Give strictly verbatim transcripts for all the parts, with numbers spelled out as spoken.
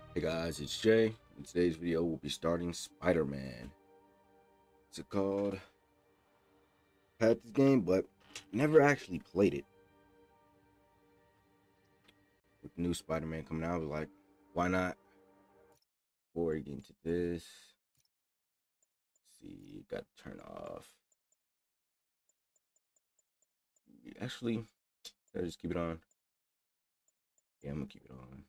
Hey guys, it's Jay. In today's video, we'll be starting Spider-Man. What's it called? Had this game, but never actually played it. With the new Spider-Man coming out, I was like, why not? Before we get into this, let's see, got to turn off. Actually, let's just keep it on. Yeah, I'm gonna keep it on.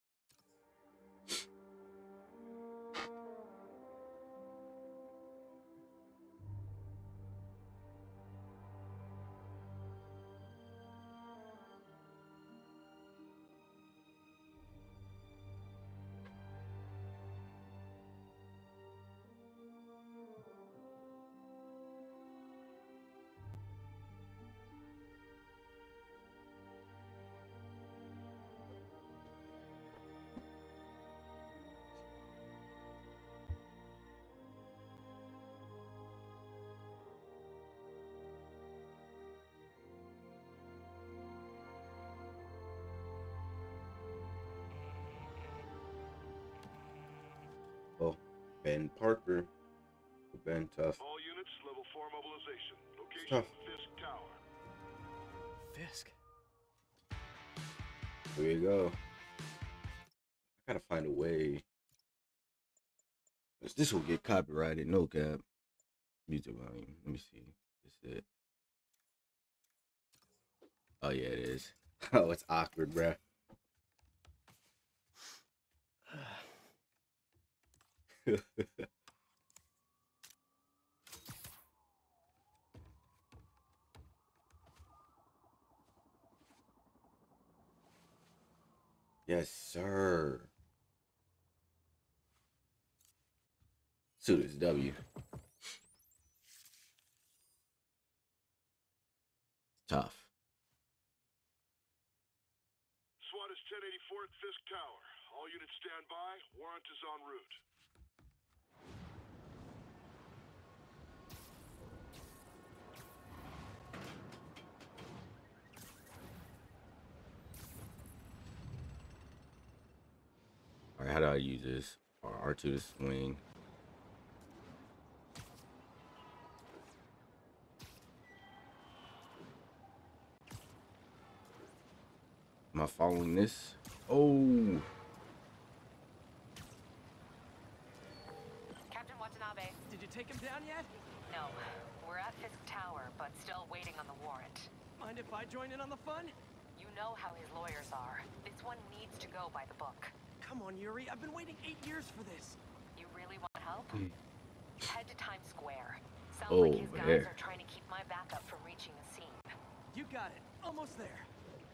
Oh, Ben Parker. Ben tough. All units, level four mobilization. It's Location, tough. Fisk Tower. Fisk. Here we go. I gotta find a way. 'Cause this will get copyrighted, no cap. Music volume. Let me see. This it. Oh yeah, it is. Oh, it's awkward, bruh. Yes, sir. Suit is W. Tough. SWAT is ten eighty-four at Fisk Tower. All units stand by. Warrant is en route. Alright, how do I use this? R R two to swing. Am I following this? Oh, Captain Watanabe. Did you take him down yet? No, we're at Fisk Tower, but still waiting on the warrant. Mind if I join in on the fun? You know how his lawyers are. This one needs to go by the book. Come on, Yuri. I've been waiting eight years for this. You really want help? Hmm. Head to Times Square. Sounds Oh, like his guys there. are trying to keep my backup from reaching the scene. You got it. Almost there.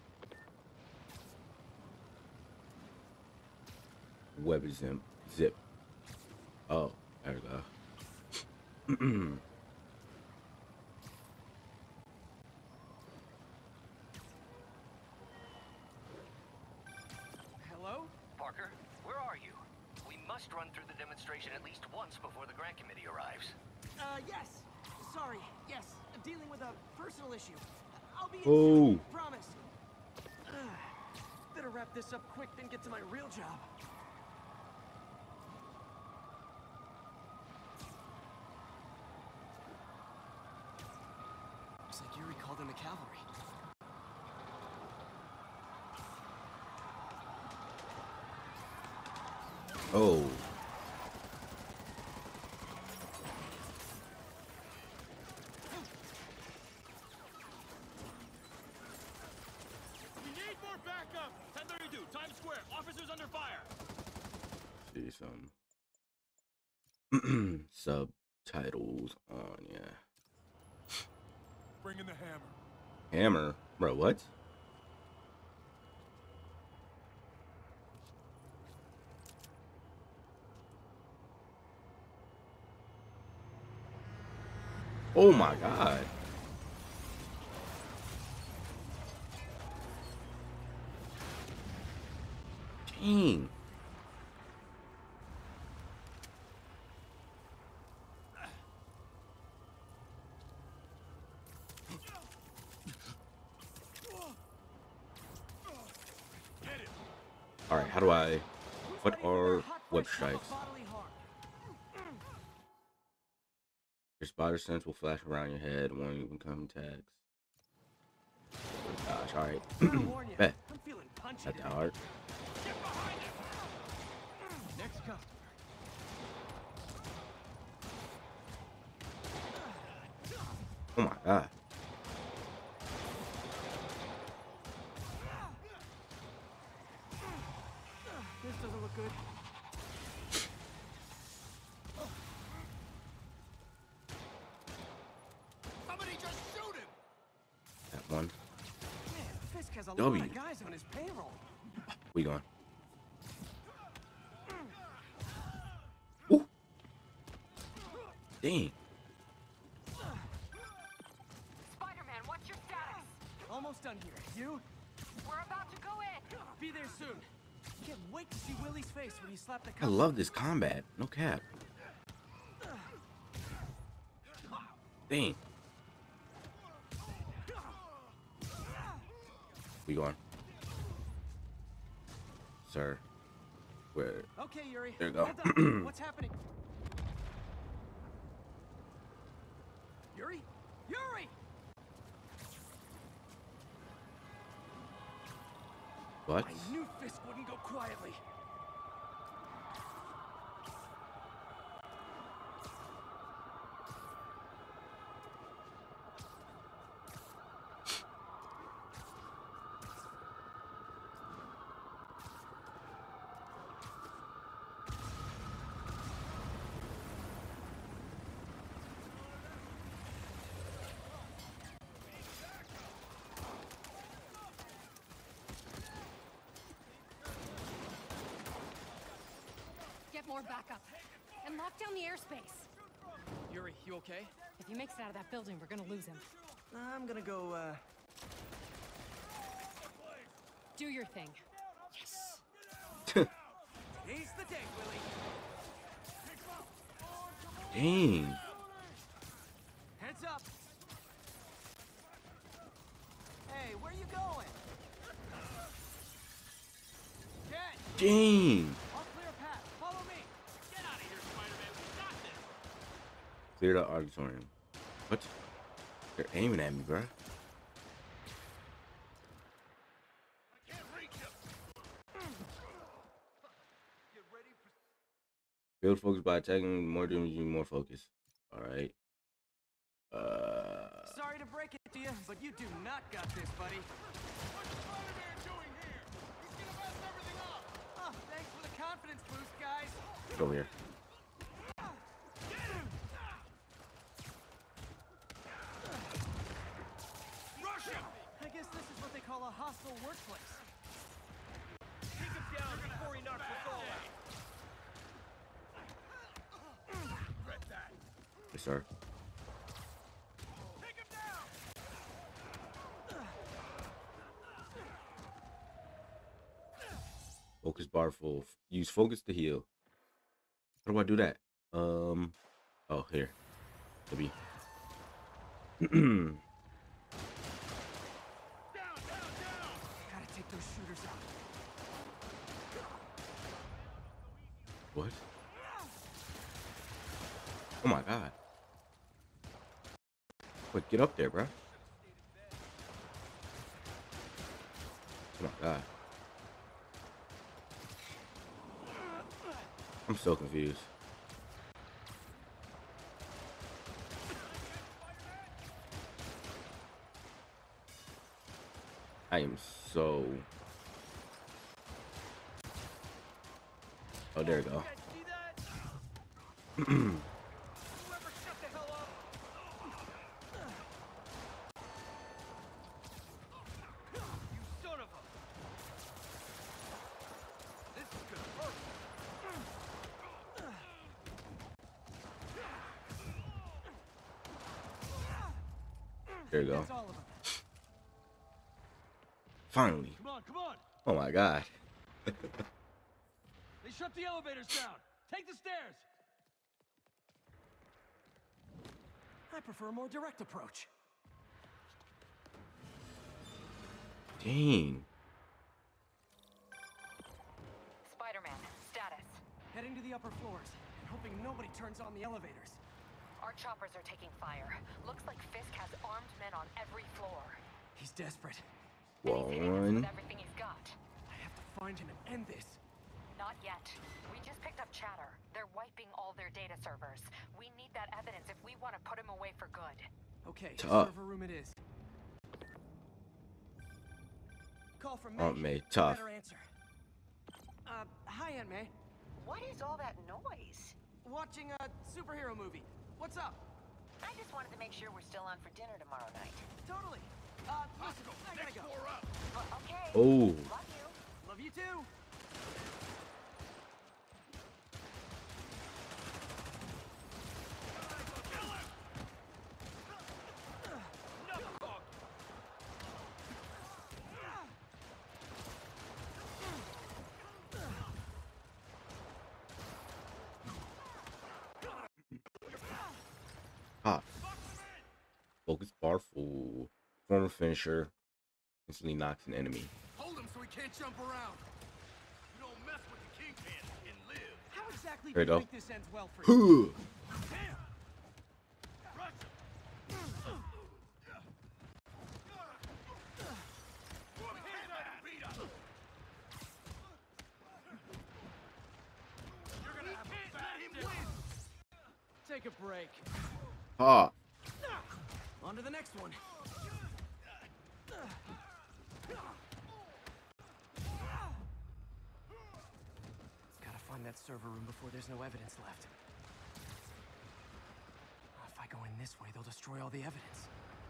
web zip. Zip. Oh, there we go. Hello? Parker, where are you? We must run through the demonstration at least once before the grant committee arrives. Uh, yes. Sorry. Yes. I'm dealing with a personal issue. I'll be in Oh. soon. Promise. Better wrap this up quick than get to my real job. Looks like Yuri called in the cavalry. Oh, We need more backup! ten thirty-two, Times Square. Officers under fire. see some subtitles on. Yeah, Bring in the hammer. hammer, bro. What? Oh my god. Dang. Get it. All right, how do I What Ready for are their hot web fresh cup of strikes? bodily harm. Your spider sense will flash around your head when you become tags. Gosh, alright. Gotta warn ya, Bet. I'm feeling punchy Not that today. hard. Get behind him! Next customer. Oh my god. This doesn't look good. Somebody just shoot him! That one. Man, Fisk has a W. lot of guys on his payroll. We going. Ooh. Dang. Spider-Man, what's your status? Almost done here. You? We're about to go in. Be there soon. Can't wait to see Willie's face when you slap the I cup. love this combat. No cap. Dang. We going. Sir. Where? Okay, Yuri. There you go. Hold on. What's happening? Yuri? Yuri! What? I knew Fisk wouldn't go quietly. Get more backup. And lock down the airspace. Yuri, you okay? If he makes it out of that building, we're gonna lose him. I'm gonna go, uh... Do your thing. Seize the day, Willie. Dang. Heads up. Hey, where you going? Cat, Dang. I'll clear a path. Follow me. Get out of here, Spider-Man. We got this! Clear the auditorium. What? They're aiming at me, bruh. I can't reach him! Get ready for... Build focus by attacking more damage, you more focus. Alright. Uh. Sorry to break it to you, but you do not got this, buddy. What's Spider-Man doing here? He's gonna mess everything up! Oh, thanks for the confidence boost, guys. Get over here. Rush him! I guess this is what they call a hostile workplace. Take him down before he knocks us all out! Regret that! Yes, sir. Take him down! Focus bar full. Use focus to heal. How do I do that? Um. Oh, here. Maybe. Down, down, down! Gotta take those shooters out. What? Oh my god. Quick, get up there, bro. Oh my god. I'm so confused. I am so... Oh, there we go. You guys see that? Whoever shut the hell up! You son of a... This is gonna hurt. There you go. That's all of them. Finally. Come on, come on! Oh my god. They shut the elevators down! Take the stairs! I prefer a more direct approach. Dang. Spider-Man, status. Heading to the upper floors and hoping nobody turns on the elevators. Our choppers are taking fire. Looks like Fisk has armed men on every floor. He's desperate. Well, And he's hitting us one. with everything he's got. I have to find him and end this. Not yet. We just picked up chatter. They're wiping all their data servers. We need that evidence if we want to put him away for good. Okay, Tough. server room it is. Call from Aunt May. May, tough. Better answer. Uh, hi, Aunt May. What is all that noise? Watching a superhero movie. What's up? I just wanted to make sure we're still on for dinner tomorrow night. Totally. Uh, listen, I gotta go. Well, okay. Oh. Love you. Love you too. Ah. Focus bar full. Former finisher. Instantly knocks an enemy. Hold him so he can't jump around. You don't mess with the Kingpin and live. How exactly There do you you go. think this ends well for you? Damn! Rush him! Hit that beat up. You're gonna have a bad him win. Take a break. Ah. On to the next one. Gotta find that server room before there's no evidence left. If I go in this way, they'll destroy all the evidence.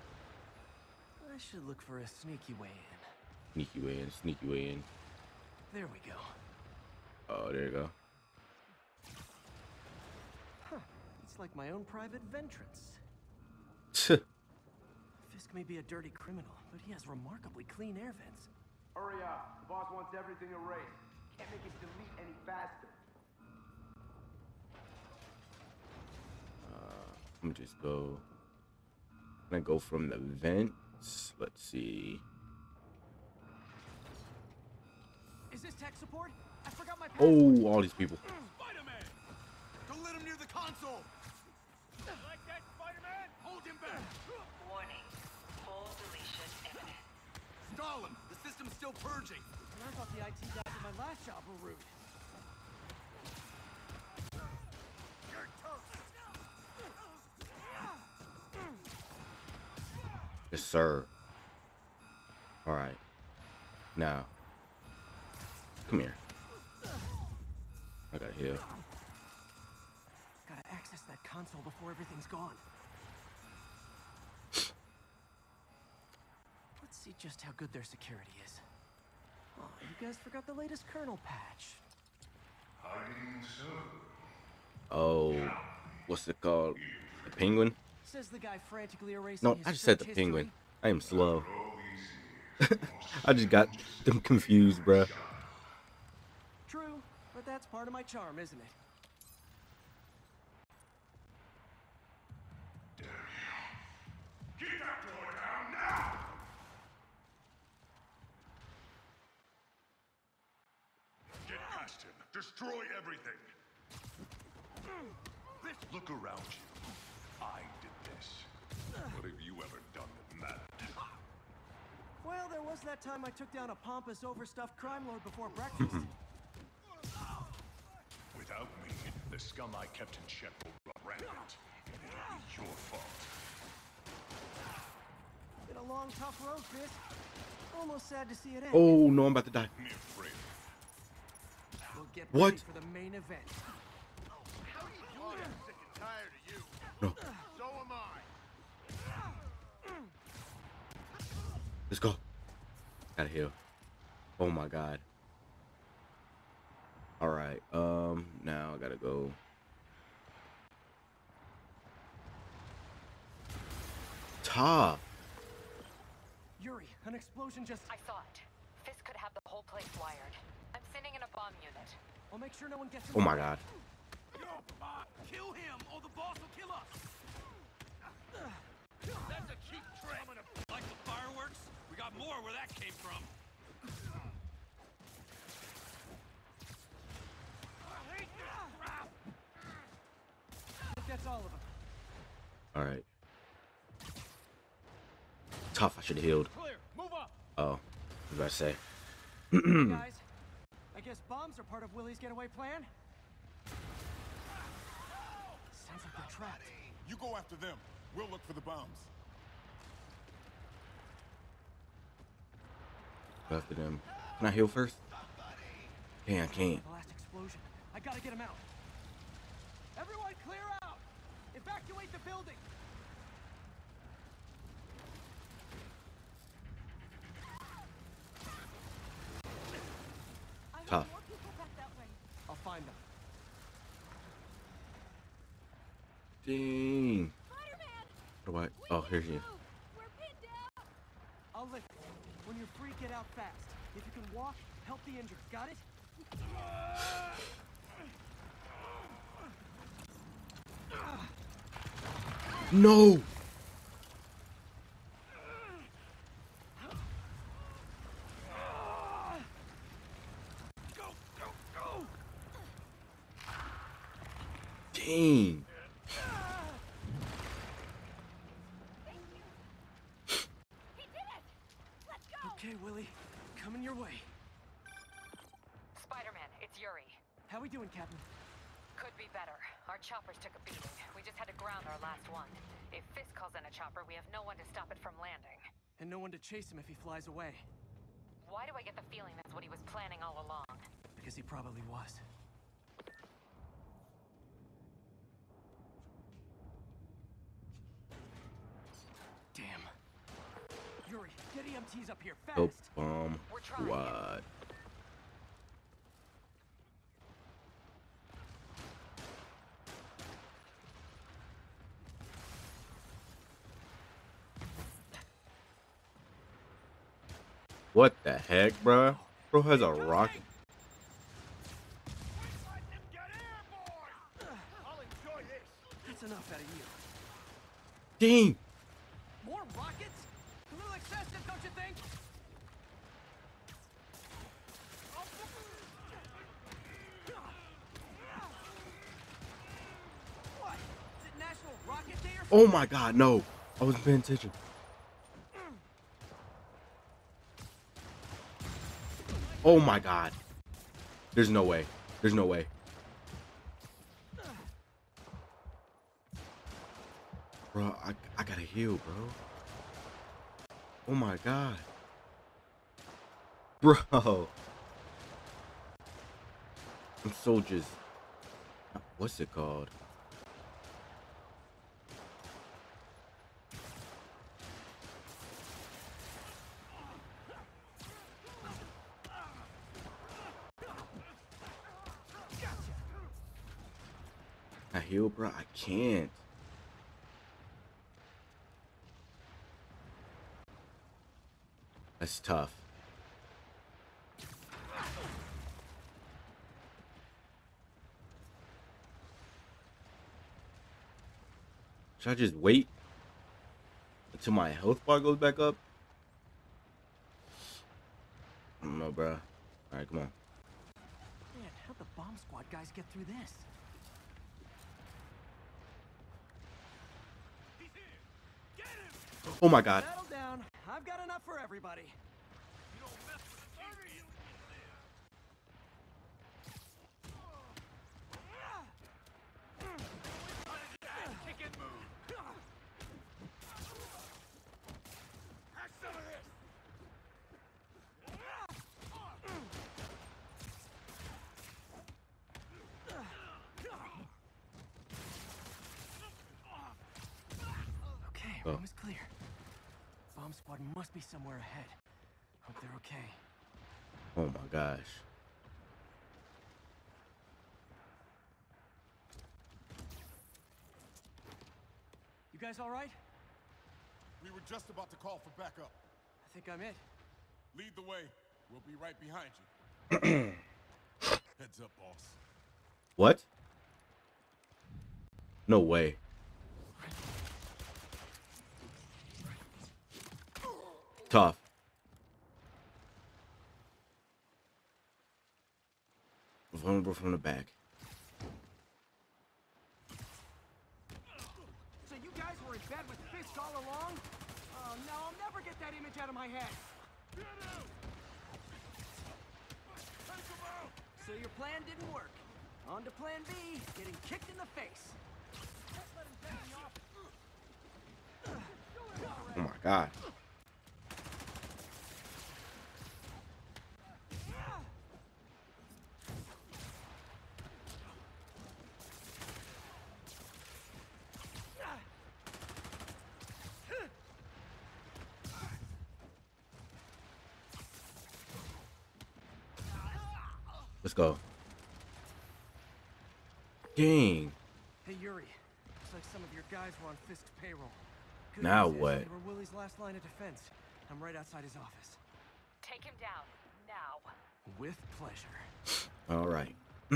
I should look for a sneaky way in. Sneaky way in. Sneaky way in. There we go. Oh, there you go. Huh. It's like my own private ventrance. Fisk may be a dirty criminal, but he has remarkably clean air vents. Hurry up. The boss wants everything erased. Can't make it delete any faster. Uh, I'm gonna just go. I'm gonna go from the vents. Let's see. Is this tech support? I forgot my password. Oh, all these people. Spider-Man! Don't let him near the console! Like that, Spider-Man? Hold him back! Warning. Full deletion imminent. Stalin, the system's still purging. And I thought the I T guys at my last job were rude. You're toast! Yes, sir. All right. Now, come here. I got heal. Gotta access that console before everything's gone. Let's see just how good their security is. Oh, you guys forgot the latest kernel patch. Oh, what's it called? The penguin? Says the guy frantically erasing No, his I just said the search penguin. history. I am slow. I just got them confused, bruh. True, but that's part of my charm, isn't it? Get that door down now! Get past him. Destroy everything. Look around you. I did this. What have you ever done that mattered? Well, there was that time I took down a pompous, overstuffed crime lord before breakfast. Without me, the scum I kept in check will run rampant. And it'll be your fault. Been a long, tough road, Fisk. Almost sad to see it end. Oh no, I'm about to die. Me afraid. We'll get What? ready for the main event. How do you do that? I'm sick and tired of you. No. So am I. Let's go. Gotta heal. Oh my god. Alright, um, now I gotta go. Top. Yuri, an explosion just... I saw it. Fisk could have the whole place wired. I'm sending in a bomb unit. I'll make sure no one gets... Oh my god. Yo, uh, kill him or the boss will kill us. That's a cheap trick. Like the fireworks? We got more where that came from. I hate this All right. Tough. I should have healed. Clear. Move up. Oh, what did I say? Guys, I guess bombs are part of Willie's getaway plan. Sounds like they're trapped. You go after them. We'll look for the bombs. Go after them. Can I heal first? Yeah, I can't. The last explosion. I gotta get him out. Everyone clear out! Evacuate the building! Tough. I'll find them. Dang. What do I? Oh, here's you. I'll lift it. When you're free, get out fast. If you can walk, help the injured. Got it? No. Dang. Okay, Willie. Coming your way. Spider-Man, it's Yuri. How we doing, Captain? Could be better. Our choppers took a beating. We just had to ground our last one. If Fisk calls in a chopper, we have no one to stop it from landing. And no one to chase him if he flies away. Why do I get the feeling that's what he was planning all along? Because he probably was. Damn. Yuri, get E M Ts up here, fast! Dope bomb We're trying. squad. What the heck, bruh? Bro has a rocket. That's enough out of you. Dang. More rockets? A little excessive, don't you think? What? Is it National Rocket Day or something? Oh my God, no. I wasn't paying attention. Oh my God. There's no way. There's no way. Bro, I, I gotta heal, bro. Oh my God. Bro. I'm so just... What's it called? I heal, bro. I can't. That's tough. Should I just wait until my health bar goes back up? I don't know, bro. All right, come on. Man, how'd the bomb squad guys get through this? Oh my God. Settle down. I've got enough for everybody. Okay, Oh. room is clear. Bomb squad must be somewhere ahead. Hope they're okay. Oh my gosh. You guys all right? We were just about to call for backup. I think I'm it. Lead the way. We'll be right behind you. Heads up, boss. What? No way. Tough. Vulnerable from the back. So you guys were along? Oh no, I'll never get that image out of my head. So your plan didn't work. On to plan B, getting kicked in the face. Oh my god. Let's go. Dang. Hey Yuri, looks like some of your guys were on Fisk's payroll. Good Now news is what? They were Willie's last line of defense. I'm right outside his office. Take him down, now. With pleasure. All right.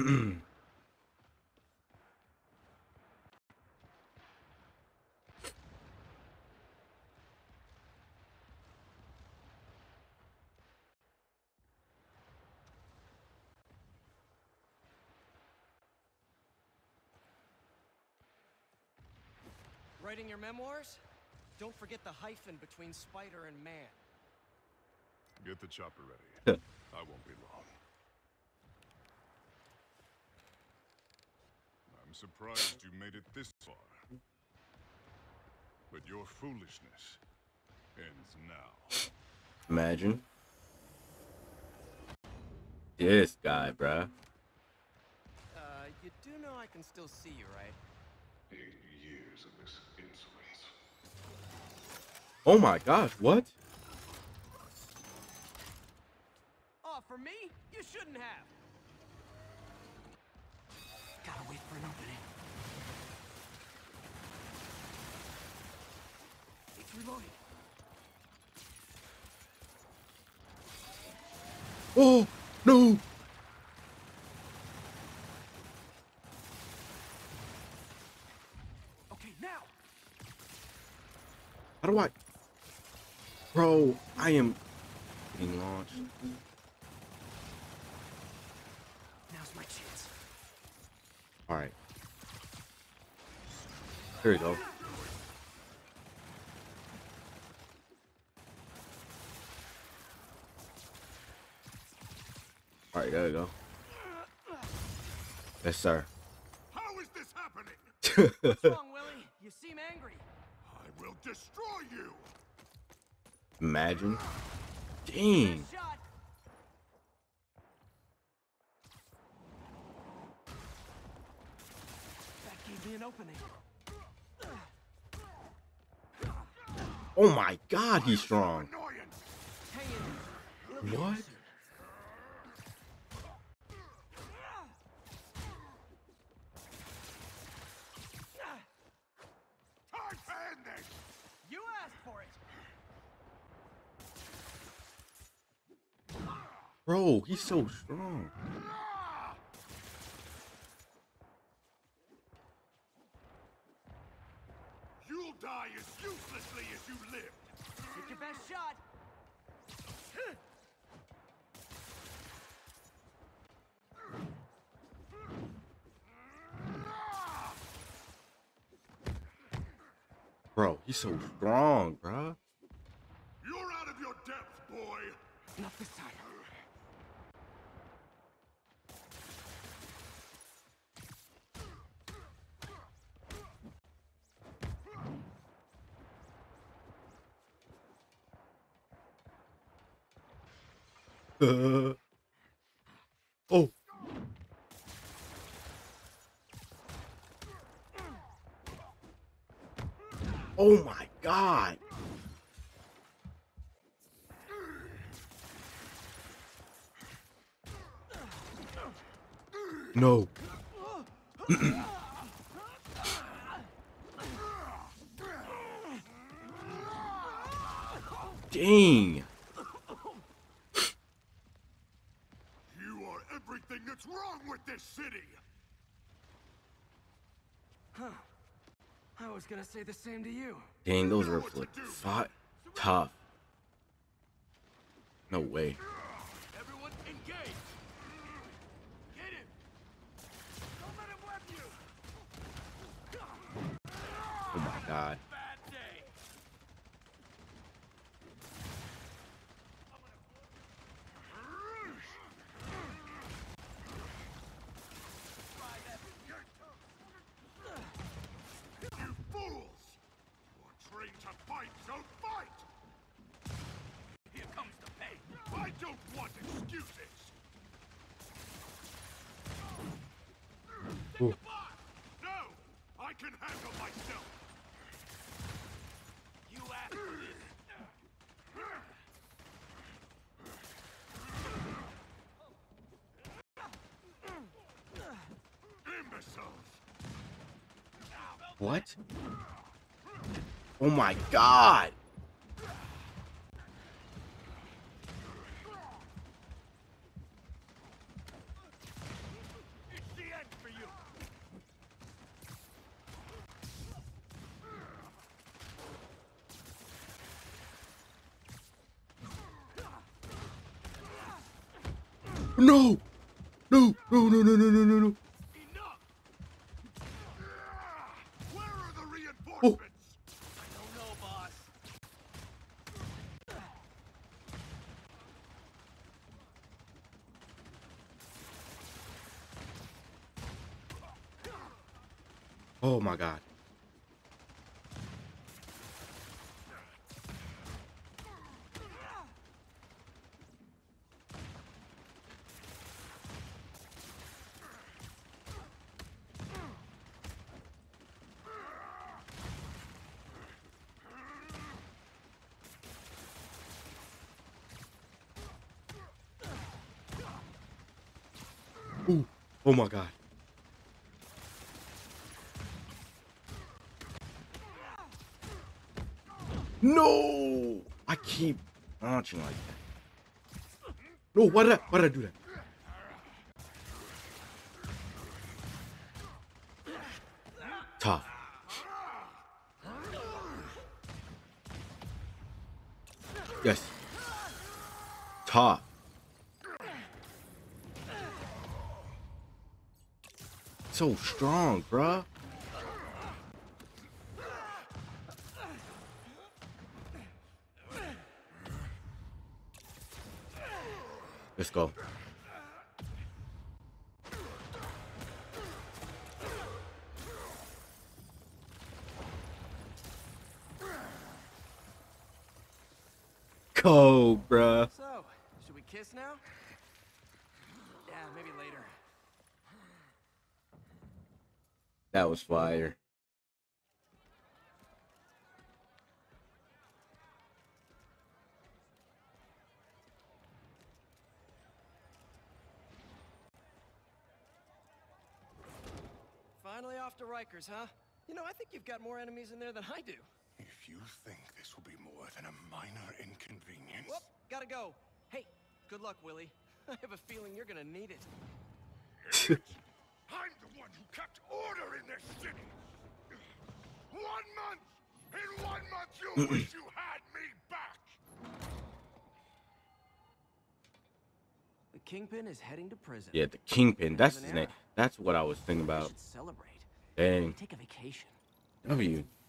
Writing your memoirs? Don't forget the hyphen between spider and man. Get the chopper ready. I won't be long. I'm surprised you made it this far. But your foolishness ends now. Imagine. This guy, bruh. Uh, you do know I can still see you, right? Eight years of this insolence. Oh my gosh, what? Oh, for me? You shouldn't have. Gotta wait for an opening. It's reloading. Oh, no. Okay, now. How do I? Bro, I am getting launched. Now's my chance. All right. Here we go. All right, there we go. Yes, sir. How is this happening? What's wrong, Willie? You seem angry. I will destroy you. Imagine. Dang. Nice shot. That gave me an opening. Oh my God, he's strong. Annoyance. Hang in. We'll be What? over soon. Time to end this. You asked for it. Bro, he's so strong. You'll die as uselessly as you lived. Take your best shot. Bro, he's so strong, bro. You're out of your depth, boy. Not this time. Uh, oh. Oh my God. No. Dang. You are everything that's wrong with this city. Huh. I was gonna say the same to you. Dang, those were like five, tough. No way. Everyone engage. Get him. Don't let him web you. Oh my God. Bad day. Ooh. No! I can handle myself! You asked for this. Imbeciles! What? Oh my god! It's the end for you! No! No! No! No! No! No! No! No! No! Enough! Where are the Oh. reinforcements? I don't know, boss. Oh my god. Ooh. Oh my god. No! I keep launching like that. No, why did I, why did I do that? Tough. Yes. Tough. So strong, bruh. Let's go. Go, bruh. So, should we kiss now? Yeah, maybe later. That was fire. Finally off to Rikers, huh? You know, I think you've got more enemies in there than I do. If you think this will be more than a minor inconvenience... Whoop, gotta go. Hey, good luck, Willie. I have a feeling you're gonna need it. I'm the one who kept order in this city! One month! In one month you wish you had me back! The Kingpin is heading to prison. Yeah, the Kingpin. That's his name. That's what I was thinking We about. should celebrate. Dang. Take a vacation. W.